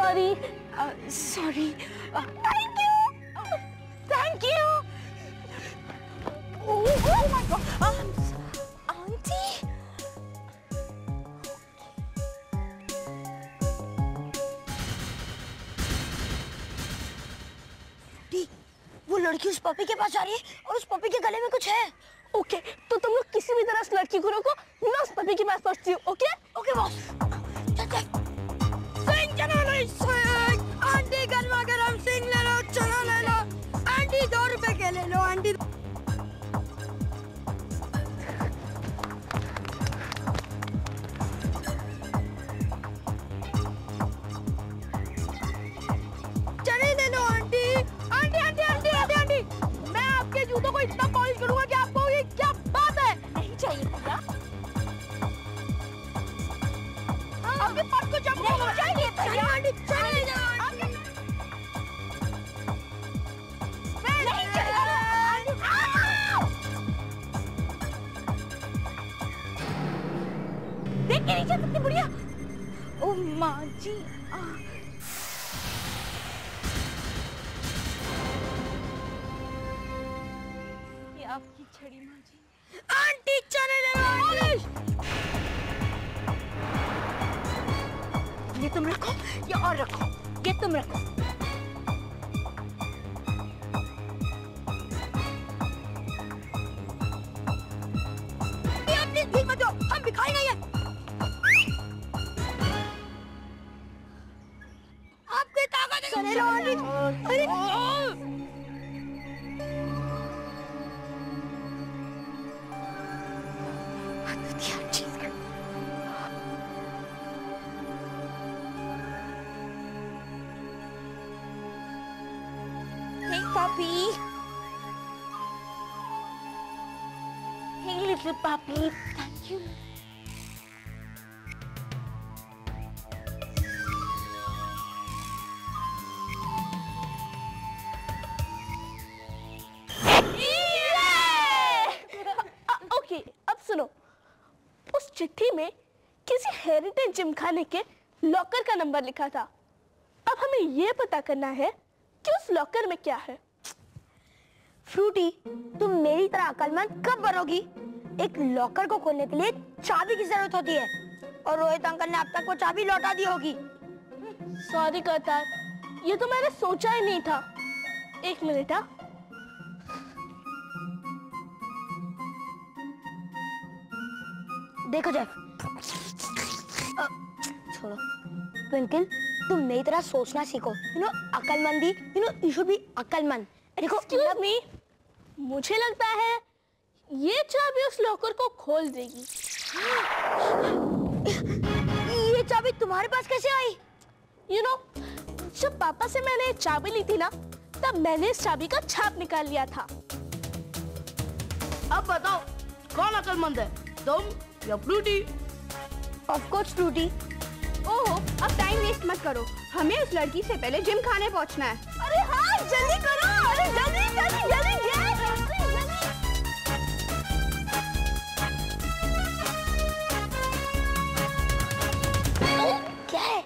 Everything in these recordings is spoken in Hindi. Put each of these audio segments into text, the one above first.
Sorry sorry. Thank you thank you. Oh my God auntie. वो लड़की उस पपी के पास जा रही है और उस पपी के गले में कुछ है। ओके तो तुम लोग किसी भी तरह उस लड़की को रोको, मैं उस पपी के पास पहुंचती हूँ। Okay okay boss. सिंह चलो नहीं सिंह। आंटी गरमा गरम सिंह ले लो, चलो ले लो। आंटी 2 रुपए के ले लो आंटी। चने ले लो auntie. Auntie auntie auntie auntie auntie मैं आपके जूतों को इतना पॉलिश करूंगा कि आपको ये क्या बात है। नहीं चाहिए भैया। आपके पास को जब नहीं चाहिए भैया। आंटी चने ले लो आंटी। नहीं चाहिए। देख के नहीं चल सकती बुढ़िया। ओ माँ जी ये आपकी छड़ी माँ जी। आंटी चने ले लो आंटी। ये तुम रखो, ये और रखो, ये तुम रखो। ये भीख मत दो, हम भिखारी नहीं हैं। आपकी ताकत है। चले लो आंटी। अरे Hey puppy. Hey little puppy. Thank you. Okay अब सुनो, उस चिट्ठी में किसी हेरिटेज जिमखाने के लॉकर का नंबर लिखा था। अब हमें ये पता करना है कि उस लॉकर में क्या है। फ्रूटी, तुम मेरी तरह अक्लमंद कब बनोगी? एक लॉकर को खोलने के लिए चाबी की जरूरत होती है और रोहित अंकल ने अब तक वो चाबी लौटा दी होगी। सॉरी करतार, ये तो मैंने सोचा ही नहीं था। एक मिनट। हाँ देखो जेफ, छोड़ो। ट्विंकल, तुम मेरी तरह सोचना सीखो। अक्लमंदी, you should be अक्लमंद। देखो, एक्सक्यूज मी, मुझे लगता है ये चाबी उस लॉकर को खोल देगी। ये चाबी तुम्हारे पास कैसे आई? जब पापा से मैंने चाबी ली थी ना, तब मैंने इस चाबी का छाप निकाल लिया था। अब बताओ कौन अक्लमंद है, तुम या फ्रूटी? Of course Frooti. ओहो, अब टाइम वेस्ट मत करो, हमें उस लड़की से पहले जिम खाने पहुंचना है। अरे हाँ जल्दी करो, अरे जल्दी जल्दी जल्दी क्या है?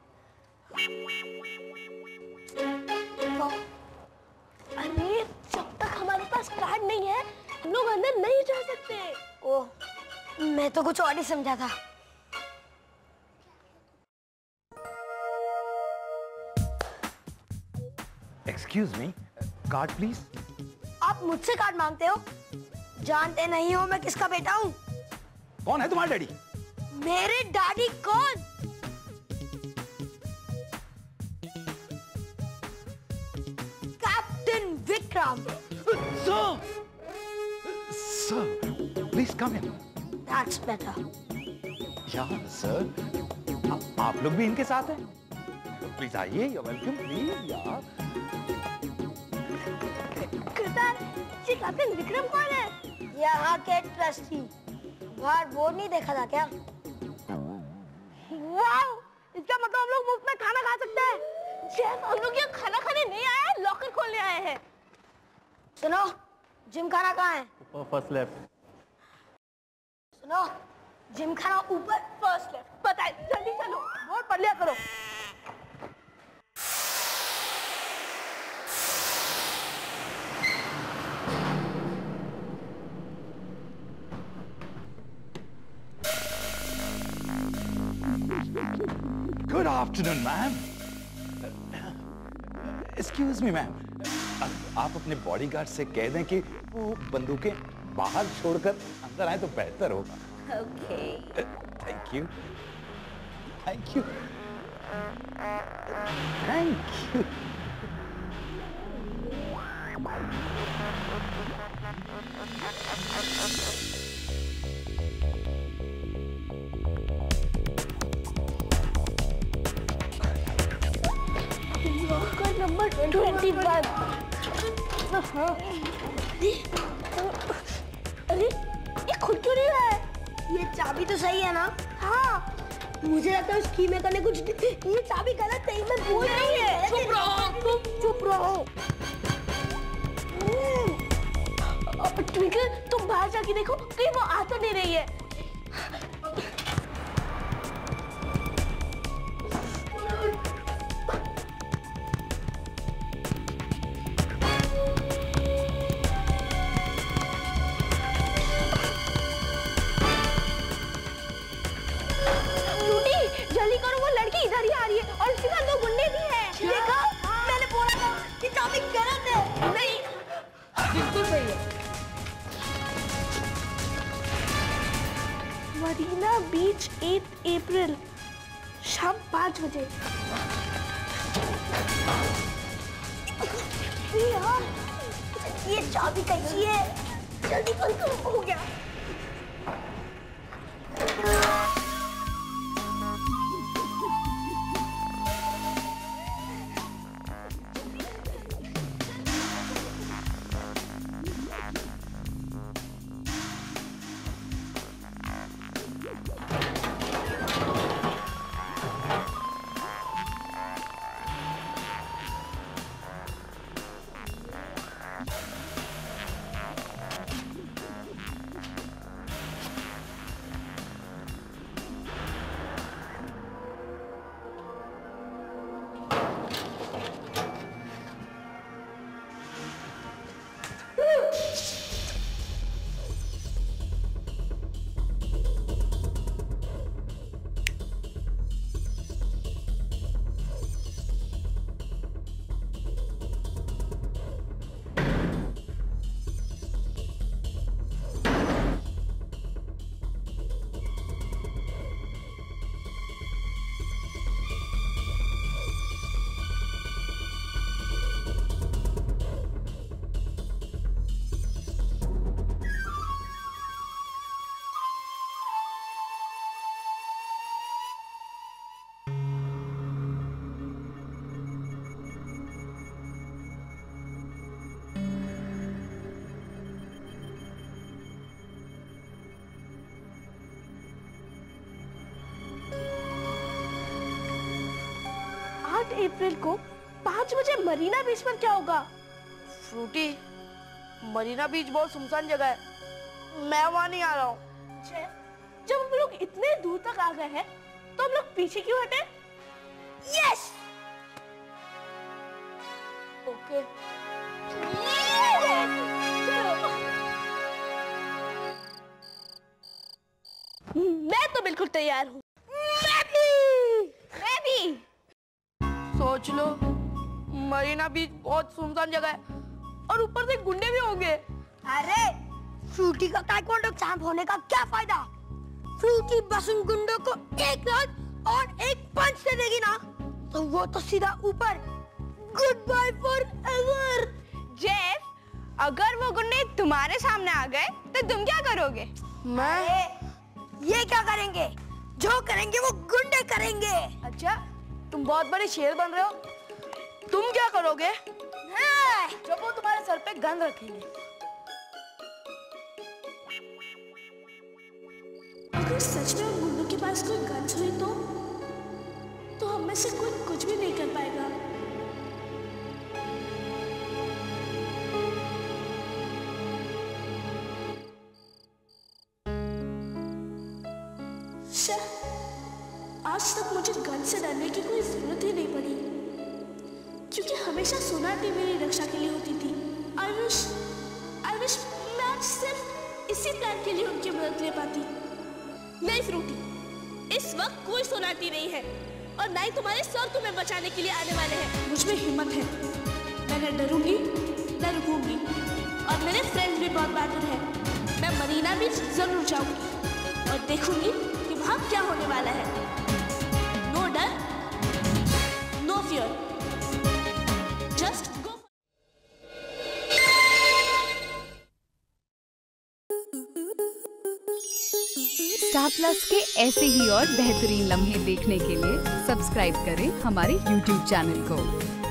अरे जब तक हमारे पास कार्ड नहीं है हम लोग अंदर नहीं जा सकते। ओह, मैं तो कुछ और ही समझा था। Excuse me, card please. आप मुझसे कार्ड मांगते हो? जानते नहीं हो मैं किसका बेटा हूँ? कौन है तुम्हारा डैडी? मेरे डैडी कौन? Captain Vikram. Sir, please come in. That's better. Yeah, sir. आप लोग भी इनके साथ हैं? प्लीज आइए, you're welcome, please, यार। ये कैप्टन विक्रम कौन है? यहाँ के ट्रस्टी। बाहर बोर्ड नहीं देखा था क्या? वाव, इसका मतलब हम लोग मुफ्त में खाना खा सकते हैं। शेफ, हम लोग यहाँ खाना खाने नहीं आए हैं, लॉकर खोलने आए हैं। सुनो, जिम खाना कहाँ है? First left. सुनो, जिम खाना ऊपर फर्स्ट लेफ्ट। पता है, जल्दी चलो, बोर्ड पढ़ लिया करो। Afternoon ma'am. Excuse me ma'am, आप अपने बॉडीगार्ड से कह दें कि वो बंदूकें बाहर छोड़कर अंदर आए तो बेहतर होगा। Okay. Thank you, thank you, thank you. Locker number 21। अरे ये खुल क्यों नहीं रहा है? ये चाबी तो सही है ना? हाँ, मुझे लगता है उस की में करने कुछ ये चाबी गलत है। मैं बोल रही है। चुप रहो, तुम चुप रहो। ट्विंकल, तुम बाहर जाके देखो कहीं वो आ तो नहीं रही है। जल्दी करो, वो लड़की इधर ही आ रही है और उसके साथ 2 गुंडे भी हैं। देखा? मैंने बोला था कि चाबी गलत है। नहीं, बिल्कुल सही है। मरीना बीच 8 अप्रैल शाम 5 बजे। यार, ये चाबी कैसी है? जल्दी कंफर्म हो गया। अप्रैल को 5 बजे मरीना बीच पर क्या होगा? फ्रूटी, मरीना बीच बहुत सुनसान जगह है, मैं वहां नहीं आ रहा हूँ। जब हम लोग इतने दूर तक आ गए हैं तो हम लोग पीछे क्यों हटे? यस। ओके। मैं तो बिल्कुल तैयार हूँ। मैं भी। सोच लो, मरीना बीच बहुत सुनसान जगह है और ऊपर से गुंडे भी होंगे। अरे फ्रूटी का ताइक्वांडो चैंप होने का क्या फायदा? फ्रूटी बस उन गुंडों को एक रात और एक पंच से देगी ना तो वो तो सीधा ऊपर। Goodbye forever. Jeff, अगर वो गुंडे तुम्हारे सामने आ गए तो तुम क्या करोगे? मैं? ये क्या करेंगे? जो करेंगे वो गुंडे करेंगे। अच्छा, तुम बहुत बड़े शेर बन रहे हो। तुम क्या करोगे? जब वो तुम्हारे सर पे गन रखेंगे। अगर सच में उन गुंडों के पास कोई गन्स हुई तो हम में से कोई कुछ भी नहीं कर पाएगा। आज तक मुझे गन से डरने की कोई जरूरत ही नहीं पड़ी, क्योंकि हमेशा सोनाटी मेरी रक्षा के लिए होती थी। I wish मैं आज सिर्फ इसी प्लान के लिए उनकी मदद ले पाती। नहीं फ्रूटी, इस वक्त कोई सोनाटी नहीं है। और ना ही तुम्हारे सर तुम्हें बचाने के लिए आने वाले हैं। मुझ में हिम्मत है, मैं न डरूंगी न रुकूंगी। और मेरे फ्रेंड्स भी बहुत बहादुर हैं। मैं मरीना बीच जरूर जाऊंगी और देखूंगी कि वहां क्या होने वाला है। नो डर, no fear, just go. Star Plus के ऐसे ही और बेहतरीन लम्हे देखने के लिए सब्सक्राइब करें हमारे YouTube चैनल को।